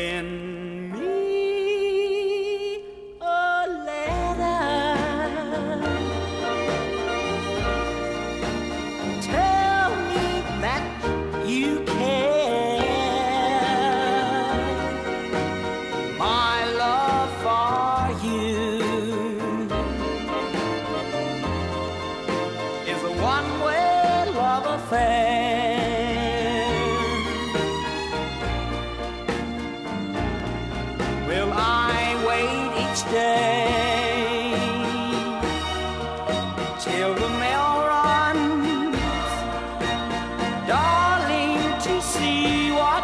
Send me a letter. Tell me that you care. My love for you is a one-way love affair. Will I wait each day till the mail runs, darling, to see what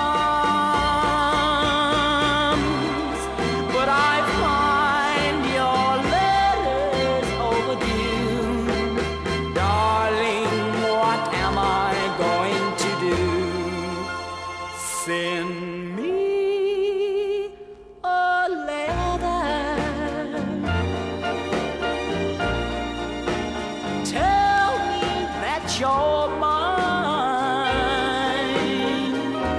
comes? But I find your letters overdue. Darling, what am I going to do? Send me a letter. Tell me that you're mine.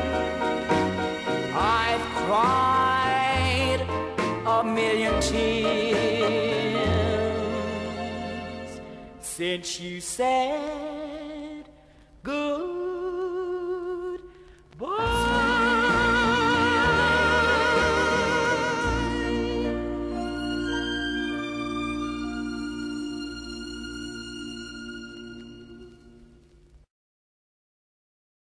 I've cried a million tears since you said